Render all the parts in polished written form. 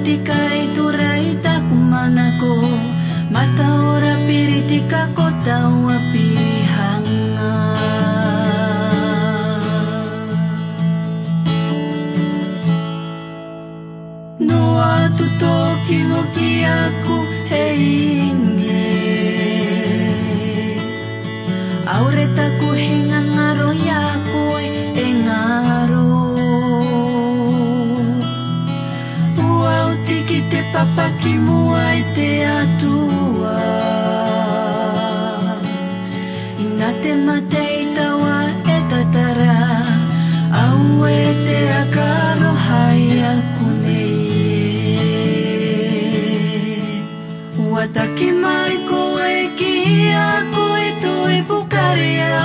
piriti ka ituraita kumanako mata ora piriti ka kota wapihanga no atutoki mo kiaku heinge aureta ku hingangaro yaku engaro uau tiki te papaki muai te atua ina te mate itawa e tatara au e te akaro hai aku nei wataki mai ko e ki aku e tui pukaria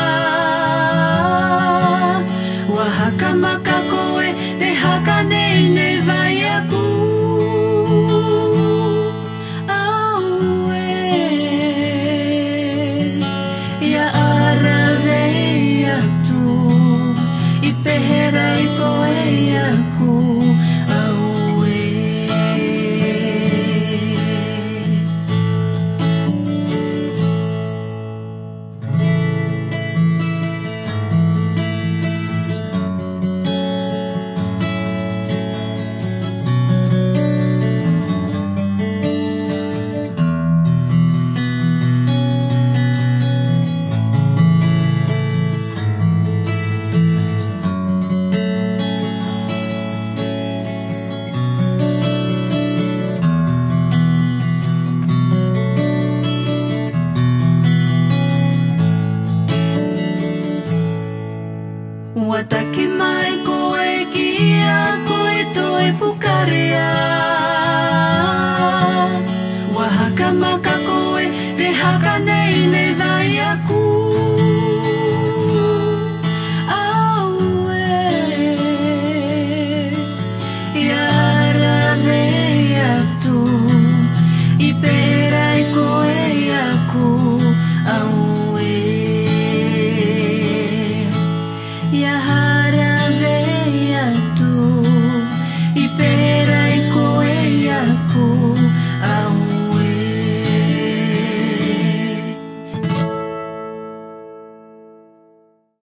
wahaka maka ko e te haka nei ne vai aku Peherai koe aku aue Wataki mai koe ki aku e toi pukaria wahaka maka koe te haka nei ne vai aku